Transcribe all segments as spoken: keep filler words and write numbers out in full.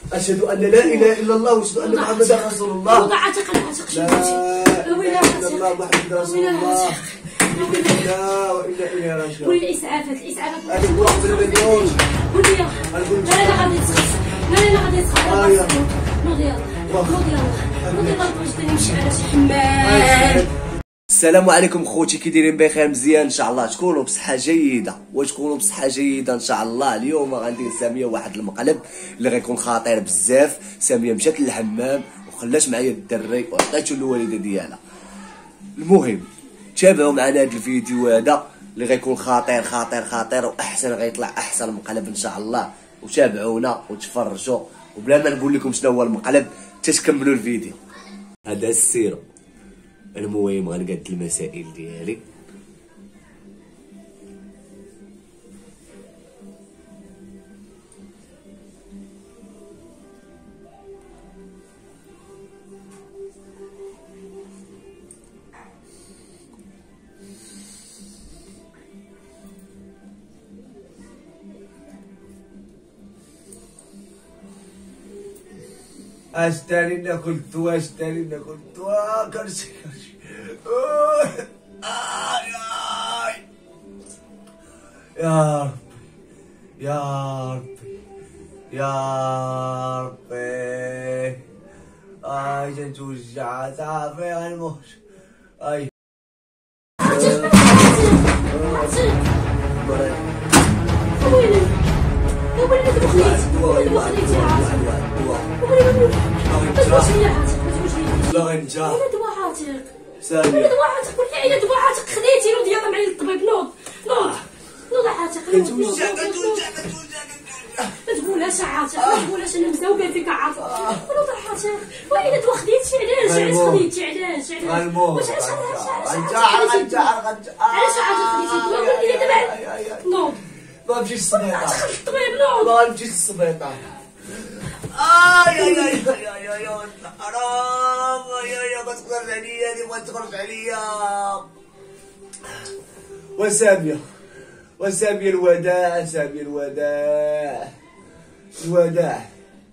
أشهد أن لا إله إلا الله وأشهد أن محمدا رسول الله. وضع عاتق العاتق لا إله إلا الله محمد رسول الله. لا وإنا إليه راجعون. قولي الإسعافات الإسعافات. أنا نقول قبل مليون. قولي لا لا لا غادي تسخس لا لا غادي تسخس. نوض يلا نوض يلا نوض يلا باش نمشي على شي حمام. السلام عليكم خوتي، كي دايرين بخير مزيان ان شاء الله تكونوا بصحه جيده وتكونوا بصحه جيده ان شاء الله. اليوم غندير ساميه واحد المقلب اللي غيكون خطير بزاف. ساميه مشات للحمام وخلات معايا الدري وعطيتو للوالده ديالها. المهم تابعوا معنا هذا الفيديو هذا اللي غيكون خطير خطير خطير واحسن، غيطلع احسن مقلب ان شاء الله. وتابعونا وتفرجوا وبلا ما نقول لكم شنو هو المقلب تتكملوا الفيديو. هذا السيرو. المهم غنقاد المسائل ديالي. اشتري ناكل دواء اشتري ناكل دواء كرشي كرشي يا ربي يا ربي يا ربي اي تنتوجع صافي غنموت. اي لا غنجا انا دواء عاتق سامية انا دواء عاتق قلت لي دواء عاتق خديتي نوض يلا معايا للطبيب. نوض نوض نوض عاتق كتوجع كتوجع كتوجع ما تقولهاش عاتق ما تقولهاش انا مزوقه فيك عاتق. نوض عاتق وين دواء خديتي علاش علاش خديتي علاش علاش واش علاش علاش غنجا غنجا علاش عاتق خديتي دواء قول لي دابا. نوض ما نمشيش للسبيطار دخل الطبيب. نوض ما نمشيش للسبيطار. اي اي اي اي اي حرام. اي اي ما تخرج عليا هذه ما تخرج عليا. وسامية وسامية الوداع سامية الوداع الوداع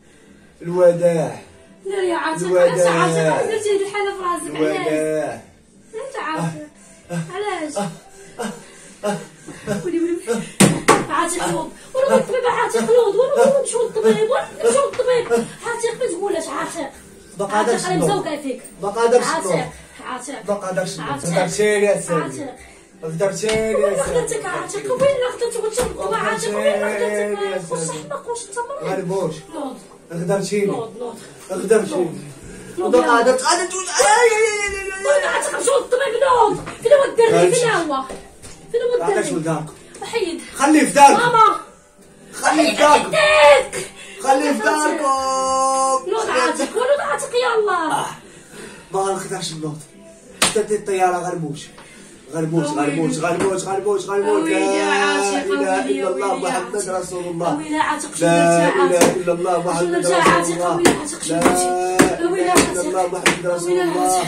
الوداع لا يا عاتق علاش عاتق درتي هاد الحالة في راسك الوداع علاش عاتق علاش ولي ولي عاتق نوض ونوض الطبيب عاتق نوض ونوض نمشيو للطبيب ونمشيو للطبيب. عاتق ما تقولهاش عاتق ما قادرش انا مزوقه فيك. ما قادرش عاتق عاتق ما قادرش عاتق قدرتيني يا سامية عاتق قدرتيني وين يا خدتك سامية عاتق وين خدتك وانت الطبع عاتق وين خدتك واش حماق واش انت مريض. غنبوش نوض قدرتيني نوض نوض قدرتيني نوض ما قادرت قادرت نوض عاتق نمشيو للطبيب. نوض فين هو الدري فين هو فين هو عطاش الدري وداك وحيد خليه في دارك ماما خليه في دارك داك خليه في دارك. نوض عاتق ونوض عاتق يلا. ما غنقدرش نوض حتى الطيارة غنموت غنموت غنموت غنموت غنموت غنموت. لا إله إلا الله محمد رسول الله. لا إله إلا الله محمد رسول الله. لا إله إلا الله محمد رسول الله.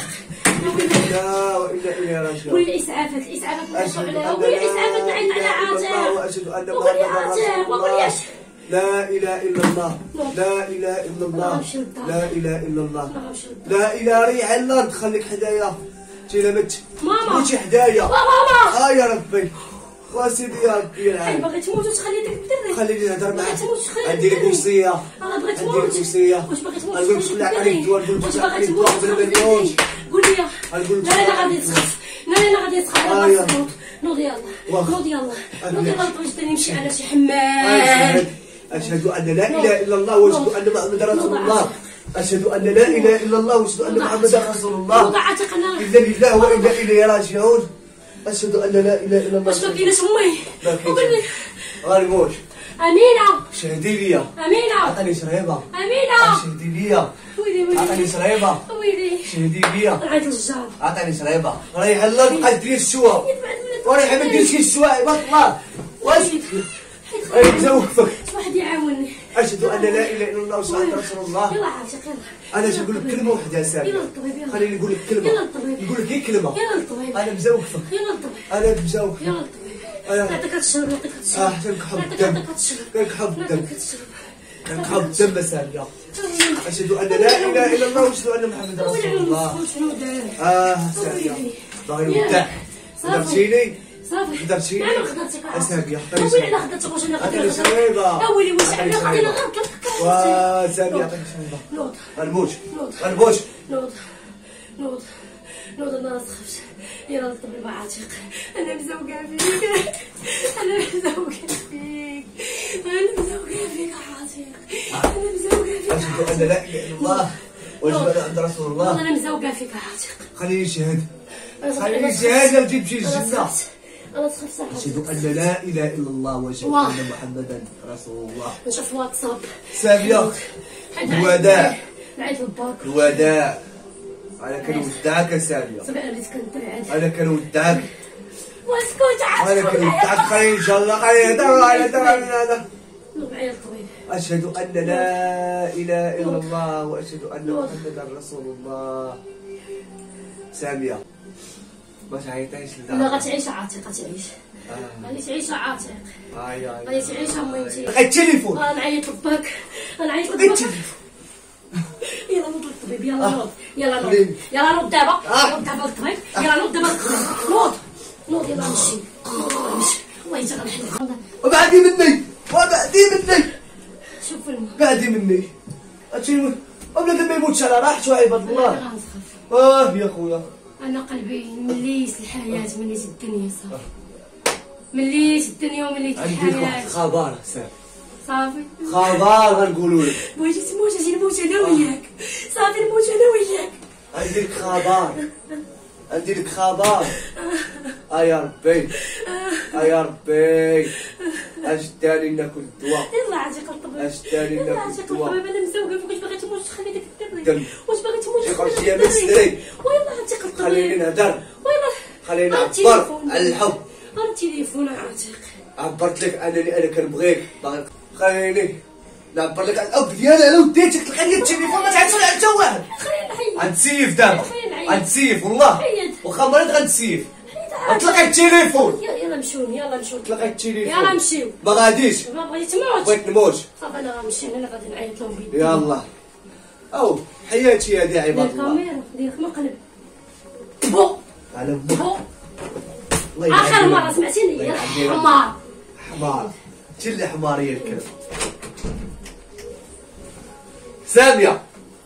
لا وإنا إليه راجعون. قولي الإسعافات الإسعافات أشهد أن قولي الإسعافات نعيط على عاتق وأشهد أن وقولي محمدا رسول عاتق وقولي الله. اش لا إله إلا الله لا إله إلا الله لا إله إلا الله لا إله ريح الله تخليك حدايا تيلمت ماما موتي حدايا. ماما اه يا ربي واسيدي يا ربي حي يلعن. باغي تموت وتخلي داك الدري خليني نهضر معاك. باغي تموت تخلي عندي لك وصية انا بغيت عندي تموت. لك وصية واش باغي تموت غنقول لك تخلع عليك الدواء نقول لك تخلع عليك الدواء قبل ما نموت. قول لي غنقول لك لا لا غادي تسخف لا لا غادي تسخف. آه يا. نوض يلا واخا. نوض يلا نوض يلا باش نمشي على شي حمام. أشهد أن لا إله إلا الله وأشهد أن محمدا رسول الله. أشهد أن لا إله إلا الله وأشهد أن محمدا رسول الله. نوض عاتق انا إنا لله وإنا إليه راجعون. أشهد أن لا إله إلا الله. واش ما كايناش امي وقول لي غنموت. امينه شهدي ليا امينه عطيني شريبة. امينه شهدي ليا ويلي ويلي عطيني شريبة. ويلي شهدي ليا نعيط للجار. عطيني شريبة. ريح الله بقى دير الشوا وريح ما ديرش الشوا بطلع واش اي نزوقك. واحد يعاونني. أشهد أن لا إله إلا الله وأشهد أن رسول الله. يلا عاتق يلا. أنا نقول لك كلمة واحدة يا سامي. يلا للطبيب يلا. خليني نقول لك كلمة. يلا للطبيب. نقول لك هي كلمة. يلا للطبيب. أنا مزوقك. يلا للطبيب. أنا مزوقك. يلا للطبيب. أنا نعطيك هاد الشرب نعطيك هاد الشرب. اه حتى لك حب نعطيك الدم. نعطيك هاد الشرب. لك حب نعطيك الدم. هاد الشرب. كنقحاو بالدم ساميه. اشهد ان لا اله الا الله واشهد ان محمدا رسول الله. اه ساميه باغي نودع. درتيني صافي درتيني انا خدرتك ساميه. وين انا خدرتك واش انا عطيني خدرتك شريبه. اولي واش انا خدينا غير وا ساميه عطيني شريبه. نوض غنموت غنموت. نوض نوض نوض انا ما تخافش. يلا الطبيب عاتق. انا مزوقه فيك. انا مزوقه فيك. انا مزوقه فيك عاتق. انا مزوقه فيك. اشهد ان لا اله الا الله واشهد ان رسول الله. انا مزوقه فيك عاتق. خليني نشهد. خليني نشهد لو جيت تمشي للجنه. انا تخاف صح. أشهد أن لا إله إلا الله وأشهد أن محمدا رسول الله. نشوف الواتساب. سامية الوداع. نعيط للباك. الوداع. أنا كنودعك يا سامية. صافي أنا بديت كنترعد. أنا كنودعك. واسكت عاد. أنا كنودعك خليني إن شاء الله خليني دور على دور على هذا. نعيط طويل. أشهد أن لا إله إلا الله وأشهد أن محمدا رسول الله. سامية ما تعيطيش لدار. لا غتعيش عاتق غتعيش. غادي تعيش عاتق. هاي هاي غادي تعيش اميتي. لقيت التليفون. غنعيط لباك. غنعيط لباك. يلا نوض للطبيب يلا نوض. يلا نوض. يلا نوض دابا. نوض دابا للطبيب. يلا نوض دابا للطبيب. نوض. نوض يلا نمشي. نوض نمشي. الله يجعل الحل. وبعدي مني. وبعدي مني. شوف الماء. بعدي مني. هادشي بلاتي ما يموتش على راحته عباد الله. انا غنخاف. اه يا خويا. انا قلبي مليت الحياه مليت الدنيا صافي. مليت الدنيا ومليت عندي واحد الحياه. الخبر صافي. صافي. خبر غنقولوا لك. بغيتي تموت اجي نموت انا وياك. صافي نموت انا وياك. عندي لك خبر. عندي لك خبر. اه يا ربي. اه يا ربي. اش داني ناكل الدواء. يلا عاتق الطبيب. اش داني يلا ناكل عاتق الدواء. الطبيب انا مزوقه فيك. واش باغي تموت خلي داك الدري. دم. واش باغي تموت شي خلي خرجيه داك من الدري. السري. ويلا عاتق الطبيب. خليني نهدر. ويلا خليني آه، نعبر التليفون. على الحب. غير التليفون عاتق. عبرت لك انني انا كنبغيك باغي. خليني نعبر لك على الحب ديالي. انا وديتك تلقى لي التليفون ما تعيطش على حتى واحد. خلينا نحيد. غنتسيف دابا. خلينا نعيط. غنتسيف والله. حيد. واخا مريض غنتسيف. حيد تلقى التليفون. يلا نمشيو يلا نمشيو. تلقى التليفون. يلا نمشيو. ما غاديش. ما بغيتي تموت. بغيت نموت. صافي انا غنمشي انا غادي نعيط لهم بيدي. يلا او حياتي هذه عباد الله. الكاميرا ديالك ما قلب. بو على بو. الله يلعن اخر بينا. مره سمعتيني يا يلعن بينا. حمار. حمار انت اللي حماريه الكلب. ساميه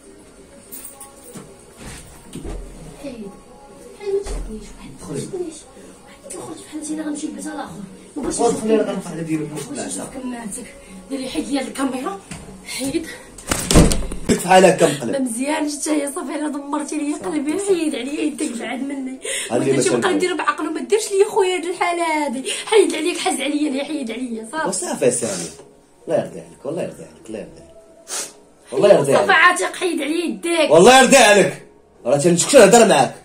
حيد حيد ما تشدنيش واحد ما تشدنيش واحد يخرج بحال انت انا غنمشي لبيت الاخر ما بغيتش خذ نشوف خلينا غنرفع على ديالك بغيتش نشوف كماتك. ديري حيد لي هاد الكاميرا حيد. لك بحال هكا مقلب. ما مزيانش حتى هي صافي انا دمرتي لي قلبي. حيد عليا يدك بعد مني. هادي ماشي مثلا. بقى ندير بعقله ما ديرش لي خويا هاد الحاله هادي. حيد عليك حز عليا انا حيد عليا صافي. وصافي ساميه الله يرضي عليك والله يرضي عليك الله يرضي عليك والله يرضي صافي عليك عاتق حيد عليا يديك. والله يرضي عليك. راه تنشكش نهضر معاك.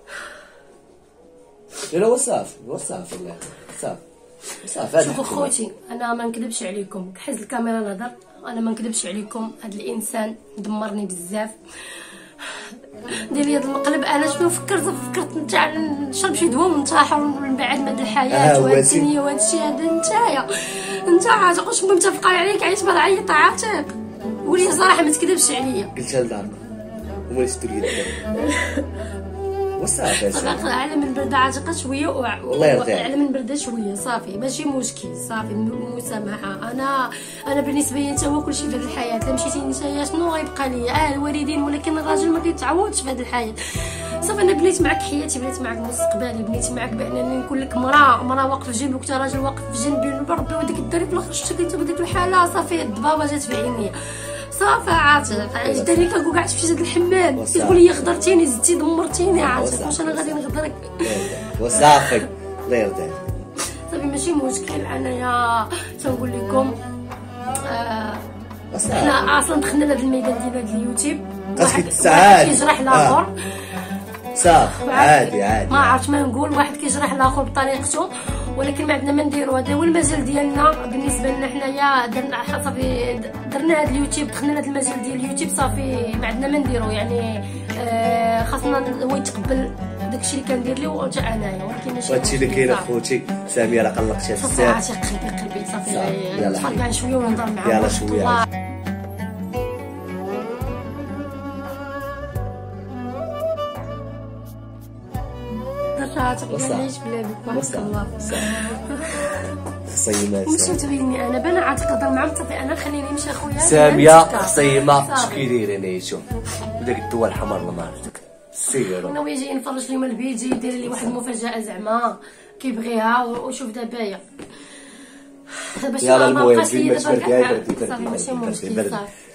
لا وصافي وصافي الله يرضي صافي صافي. شوفوا خوتي انا ما نكذبش عليكم. حيت الكاميرا نهضر انا ما نكذبش عليكم. هذا الانسان دمرني بزاف. دير لي هذا المقلب. انا شنو فكرت فكرت نتاع نشرب شي دواء وننتحر ونبعد من الحياه آه وهاد واسي. الدنيا وهاد الشيء هذا. نتايا انت عاتق واش متفقه عليك عيط بلا عيط عاتق. ولي صراحه ما تكذبش عليا. قلتها لدارنا هما اللي شدوا لي الدار. وصافي صافي على من برده عاتقه شويه والله يرضي عليك. على من برده شويه صافي ماشي مشكل. صافي مسامحه. انا انا بالنسبه لي انت هو كلشي في هذه الحياه. الا مشيتي نتايا شنو غيبقى لي؟ اه الوالدين ولكن الراجل ما كيتعوضش في هذه الحياه. صافي انا بنيت معك حياتي بنيت معك مستقبلي بنيت معك بانني نكون لك مراه مراه واقفه في جنبك. انت راجل واقف في جنبي بربي. وديك الدري في الاخر شتي بديك الحاله صافي الضبابه جات في عينيا. صافي عاتق عجبتني كنقول قعدت في هذا الحمام تقول لي غدرتيني زدتي دمرتيني عاتق. واش انا غادي نغدرك؟ وصافي الله يرضي عليك. صافي ماشي مشكل. انايا تنقول لكم آه حنا اصلا دخلنا لهذا الميدان ديال هذا اليوتيوب. واحد كيجرح الاخر صافي عادي عادي. ما عرفت ما نقول. واحد كيجرح الاخر بطريقته ولكن ما عندنا ما نديرو. هذا هو المجال ديالنا بالنسبه لنا حنايا. درنا صافي درنا هذا اليوتيوب دخلنا لهذا المجال ديال اليوتيوب صافي ما عندنا ما نديرو. يعني آه خاصنا هو يتقبل داكشي اللي كندير له وارجع انايا. ولكن ماشي هادشي اللي كاين اخوتي ساميه راه قلقتيها صافي بزاف. عاتق قلبي قلبي صافي يلا نتفرج شويه ونهضر معاك. يلا شويه. بلاصه عاتق علاش بلا بك بارك الله خصيمه ماشي تبيني انا بان عاد تقدر معاهم صافي انا خليني نمشي اخويا ساميه خصيمه اش كيدايرين نيشوف وداك الدواء الحمر الله ما عرفتك سيروا انا ويا جاي نفرج اليوم الفيديو داير لي واحد المفاجاه زعما كيبغيها وشوف دابا يا باش يلا المهم مابقاش ليا ما تبارك دابا عليك صافي ماشي مشكل صافي